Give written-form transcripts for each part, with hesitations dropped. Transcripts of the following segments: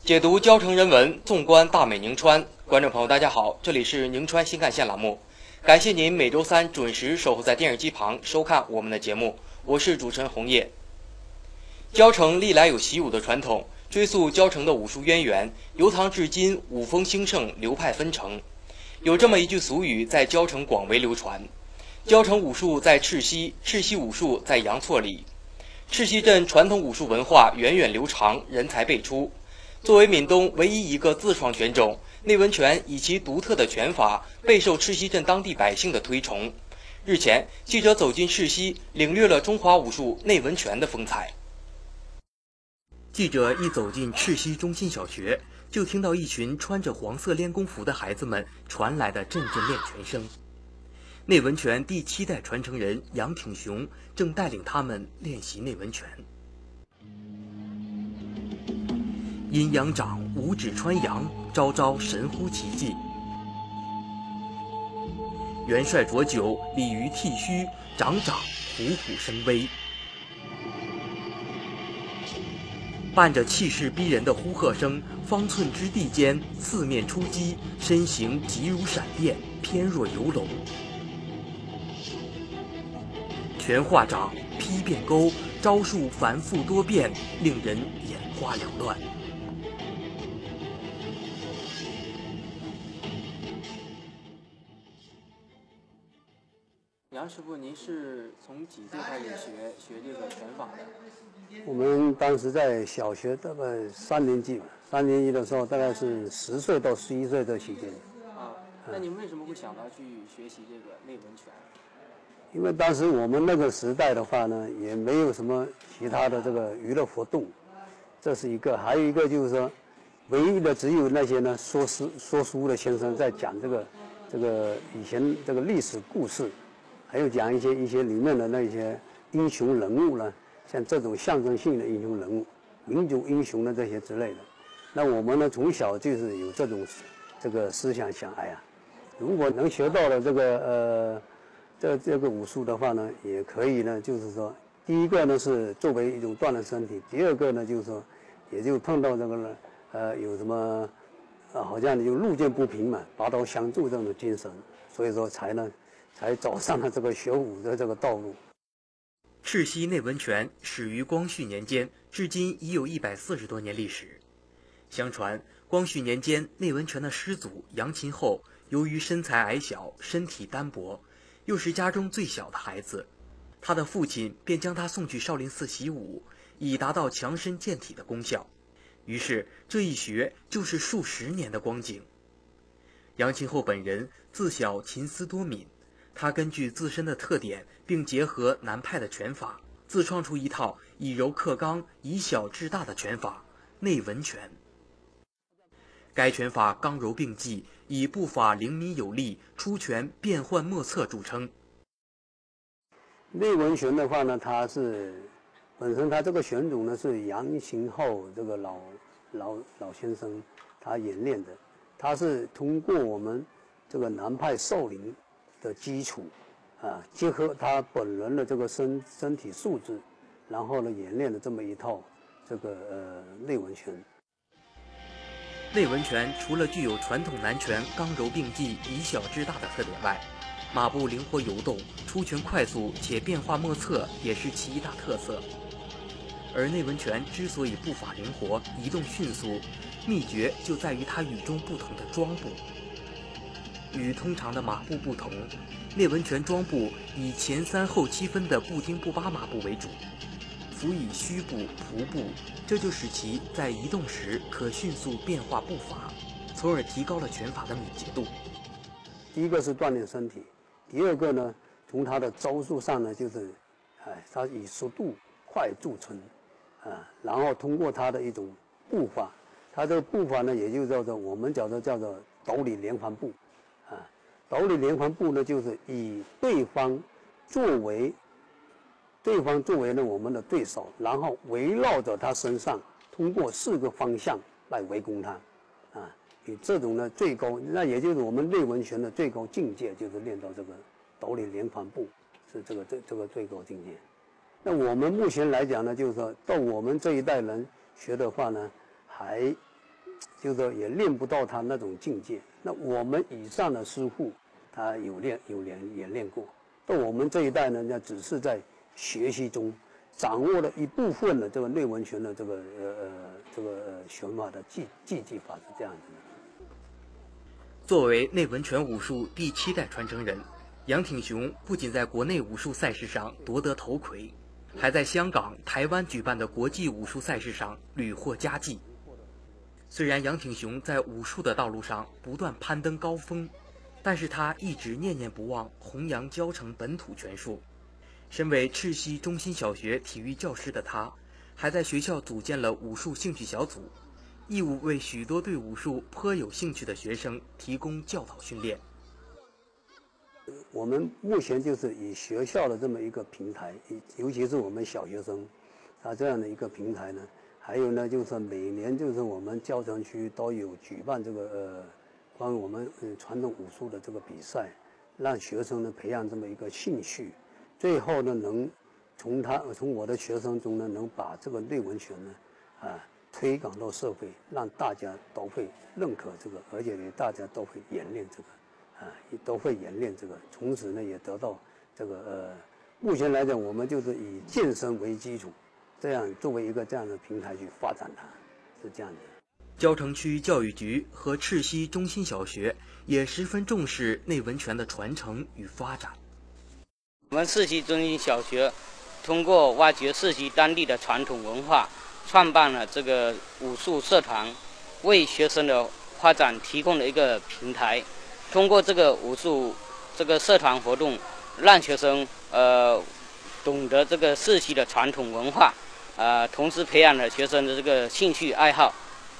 解读交城人文，纵观大美宁川。观众朋友，大家好，这里是宁川新干线栏目，感谢您每周三准时守候在电视机旁收看我们的节目，我是主持人红叶。交城历来有习武的传统，追溯交城的武术渊源，由唐至今武风兴盛，流派纷呈。有这么一句俗语在交城广为流传：交城武术在赤溪，赤溪武术在阳错里。赤溪镇传统武术文化源远流长，人才辈出。作为闽东唯一一个自创拳种，内文拳以其独特的拳法备受赤溪镇当地百姓的推崇。日前，记者走进赤溪，领略了中华武术内文拳的风采。记者一走进赤溪中心小学，就听到一群穿着黄色练功服的孩子们传来的阵阵练拳声。内文拳第7代传承人杨挺雄正带领他们练习内文拳。阴阳掌，五指穿阳，招招神乎其技。元帅浊酒，鲤鱼剃须，掌掌虎虎生威。伴着气势逼人的呼喝声，方寸之地间四面出击，身形急如闪电，翩若游龙。拳化掌，劈变钩，招数繁复多变，令人眼花缭乱。杨师傅，您是从几岁开始学这个拳法的？ 我们当时在小学大概3年级吧，3年级的时候大概是10岁到11岁这期间。 那您为什么会想到去学习这个内文拳？ 因为当时我们那个时代的话呢，也没有什么其他的这个娱乐活动，这是一个。还有一个就是说，唯一的只有那些呢说书的先生在讲这个以前这个历史故事。还有讲一些里面的那些英雄人物呢，像这种象征性的英雄人物、民族英雄的这些之类的。那我们呢，从小就是有这个思想，想，哎呀，如果能学到了这个武术的话呢，也可以呢，就是说，第一个呢是作为一种锻炼身体，第二个呢就是说，也就碰到这个呢，有什么好像就路见不平嘛，拔刀相助这种精神，所以说才走上了这个学武的这个道路。 赤溪内文拳始于光绪年间，至今已有140多年历史。相传，光绪年间，内文拳的师祖杨秦后，由于身材矮小，身体单薄，又是家中最小的孩子，他的父亲便将他送去少林寺习武，以达到强身健体的功效。于是，这一学就是数十年的光景。杨秦后本人自小勤思多敏。他根据自身的特点，并结合南派的拳法，自创出一套以柔克刚、以小制大的拳法——内文拳。该拳法刚柔并济，以步法灵敏有力、出拳变幻莫测著称。 内文拳的话呢，本身它这个拳种呢是杨秦后这个老先生他演练的，他是通过我们这个南派少林的基础，结合他本人的这个身体素质，然后呢演练了这么一套这个内文拳。 内文拳除了具有传统南拳刚柔并济、以小制大的特点外，马步灵活游动、出拳快速且变化莫测也是其一大特色。而内文拳之所以步法灵活、移动迅速，秘诀就在于它与众不同的桩步。与通常的马步不同，内文拳桩步以前3后7分的步丁步8马步为主，辅以虚步、仆步，这就使其在移动时可迅速变化步伐，从而提高了拳法的敏捷度。 第一个是锻炼身体，第二个呢，从他的招数上呢，就是他以速度快著称，然后通过他的一种步法，他这个步法呢，也就我们叫做斗里连环步。斗里连环步呢，就是以对方作为呢我们的对手，然后围绕着他身上，通过4个方向来围攻他，以这种呢最高，那也就是我们内文拳的最高境界，就是练到这个斗里连环步，是这个最高境界。那我们目前来讲呢，就是说到我们这一代人学的话呢，还就是说也练不到他那种境界。那我们以上的师傅，他有也练过，到我们这一代呢，那只是在学习中掌握了一部分的这个内文拳的这个拳法的技法是这样子的。 作为内文拳武术第7代传承人，杨挺雄不仅在国内武术赛事上夺得头魁，还在香港、台湾举办的国际武术赛事上屡获佳绩。虽然杨挺雄在武术的道路上不断攀登高峰，但是他一直念念不忘弘扬交承本土拳术。身为赤溪中心小学体育教师的他，还在学校组建了武术兴趣小组，义务为许多对武术颇有兴趣的学生提供教导训练。 我们目前就是以学校的这么一个平台，尤其是我们小学生，这样的一个平台呢，还有呢，就是每年就是我们交城区都有举办这个关于我们传统武术的这个比赛，让学生呢培养这么一个兴趣，最后呢能从我的学生中呢能把这个内文拳呢推广到社会，让大家都会认可这个，而且呢大家都会演练这个。都会演练这个，从此呢也得到这个目前来讲，我们就是以健身为基础，这样作为一个这样的平台去发展它，是这样的。 蕉城区教育局和赤溪中心小学也十分重视内文拳的传承与发展。 我们赤溪中心小学通过挖掘赤溪当地的传统文化，创办了这个武术社团，为学生的发展提供了一个平台。通过这个武术这个社团活动，让学生懂得这个赤溪的传统文化，同时培养了学生的这个兴趣爱好。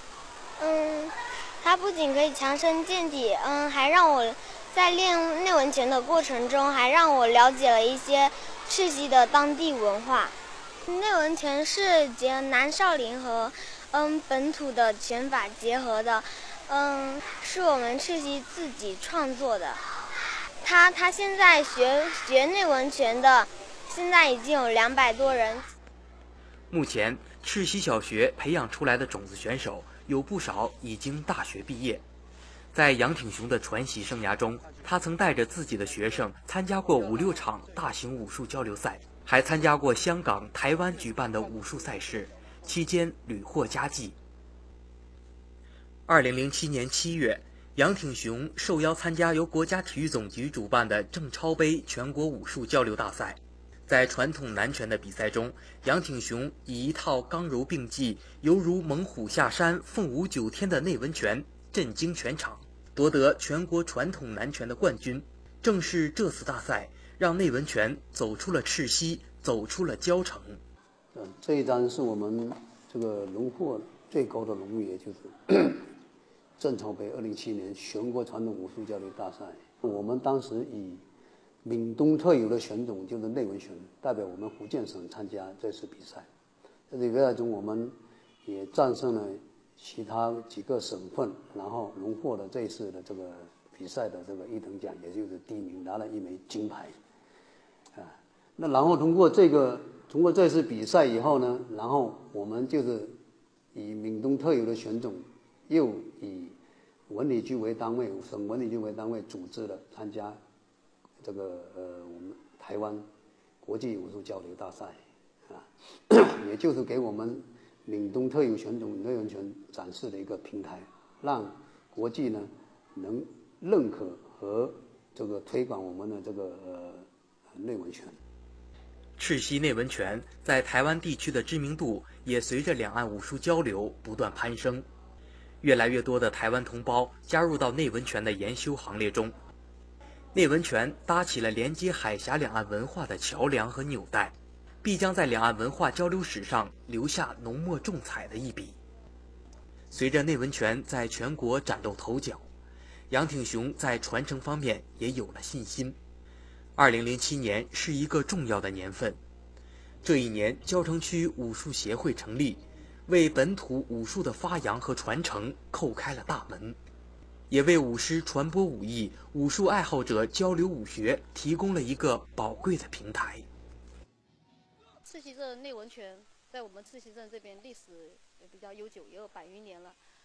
它不仅可以强身健体，还让我在练内文拳的过程中，还让我了解了一些赤溪的当地文化。内文拳是结南少林和本土的拳法结合的。是我们赤溪自己创作的。他现在学内文拳的，现在已经有200多人。 目前，赤溪小学培养出来的种子选手有不少已经大学毕业。在杨挺雄的传习生涯中，他曾带着自己的学生参加过5、6场大型武术交流赛，还参加过香港、台湾举办的武术赛事，期间屡获佳绩。2007年7月，杨挺雄受邀参加由国家体育总局主办的郑超杯全国武术交流大赛。在传统南拳的比赛中，杨挺雄以一套刚柔并济、犹如猛虎下山、凤舞9天的内文拳震惊全场，夺得全国传统南拳的冠军。正是这次大赛，让内文拳走出了赤溪，走出了蕉城。 这一张是我们这个荣获最高的荣誉，也就是郑超杯2007年全国传统武术交流大赛。我们当时以闽东特有的拳种，就是内文拳，代表我们福建省参加这次比赛。在这个比赛中，我们也战胜了其他几个省份，然后荣获了这一次的这个比赛的这个1等奖，也就是第1名，拿了1枚金牌。那然后通过这次比赛以后呢，然后我们就是以闽东特有的拳种，又以文理局为单位，省文理局为单位组织了参加这个我们台湾国际武术交流大赛，也就是给我们闽东特有拳种内文拳展示的一个平台，让国际呢能认可和这个推广我们的这个内文拳。 赤溪内文拳在台湾地区的知名度也随着两岸武术交流不断攀升。越来越多的台湾同胞加入到内文拳的研修行列中，内文拳搭起了连接海峡两岸文化的桥梁和纽带，必将在两岸文化交流史上留下浓墨重彩的一笔。随着内文拳在全国崭露头角，杨挺雄在传承方面也有了信心。2007年是一个重要的年份，这一年蕉城区武术协会成立，为本土武术的发扬和传承叩开了大门，也为武师传播武艺、武术爱好者交流武学提供了一个宝贵的平台。 赤溪镇内文拳在我们赤溪镇这边历史也比较悠久，也有100余年了。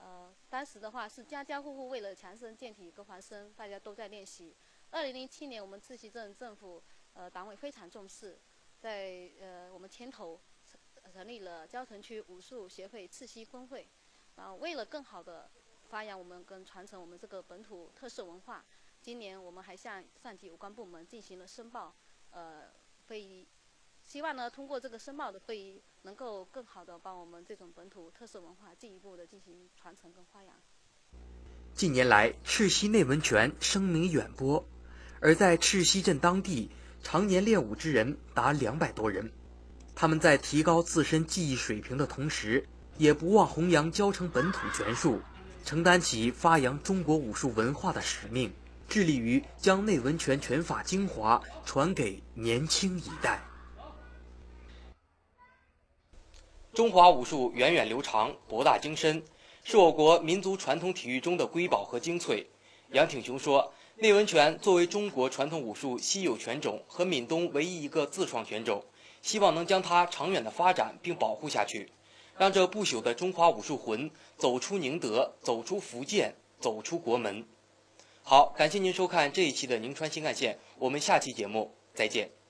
当时的话是家家户户为了强身健体跟防身，大家都在练习。2007年，我们赤溪镇政府党委非常重视，在我们牵头成立了蕉城区武术协会赤溪分会。为了更好的发扬我们跟传承我们这个本土特色文化，今年我们还向上级有关部门进行了申报会议，希望呢通过这个申报的会议，能够更好的帮我们这种本土特色文化进一步的进行传承跟发扬。 近年来，赤溪内文拳声名远播，而在赤溪镇当地，常年练武之人达200多人。他们在提高自身技艺水平的同时，也不忘弘扬蕉城本土拳术，承担起发扬中国武术文化的使命，致力于将内文拳拳法精华传给年轻一代。中华武术源远流长，博大精深，是我国民族传统体育中的瑰宝和精粹。杨挺雄说，内文拳作为中国传统武术稀有拳种和闽东唯一一个自创拳种，希望能将它长远的发展并保护下去，让这不朽的中华武术魂走出宁德，走出福建，走出国门。好，感谢您收看这一期的宁川新干线，我们下期节目再见。